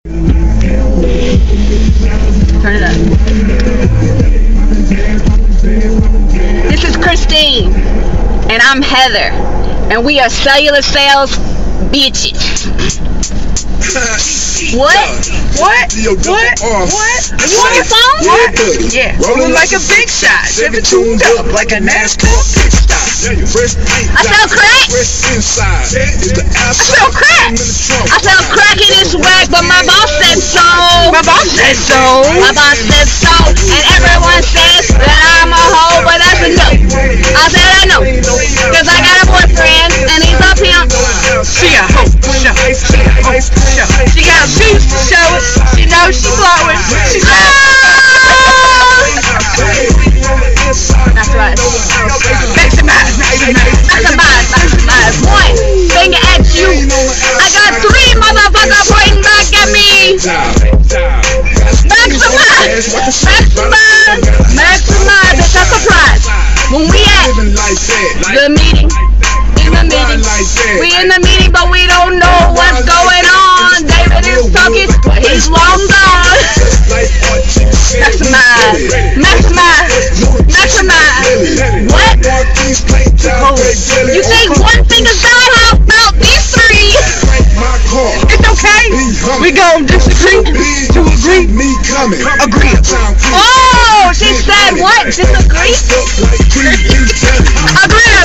Turn it up. This is Christine, and I'm Heather, and we are cellular sales bitches. What? What? You want a phone? What? Yeah. Rolling like a big shot. Chevy tuned up like a NASCAR pit stop. I sell crack. I sell crack. I sell crack in this whack, but my boss said so. My boss said so. My boss said so, and everyone says that I'm a hoe, but that's a no. I said I know, cause I got a boyfriend, and he's a pimp. She a hoe. She got a juice to show it. She knows she's blowing. She's That's right. Maximize. Point finger at you. I got 3 motherfuckers pointing back at me. Maximize. It's a surprise. When we at the meeting, we in the meeting, but we don't know what's going on. David is talking, but he's long gone. Maximize. What? Oh. You think one thing is bad? How about these 3? It's okay. We gon' disagree to agree. Agree. Oh, she said what? Disagree? Agree.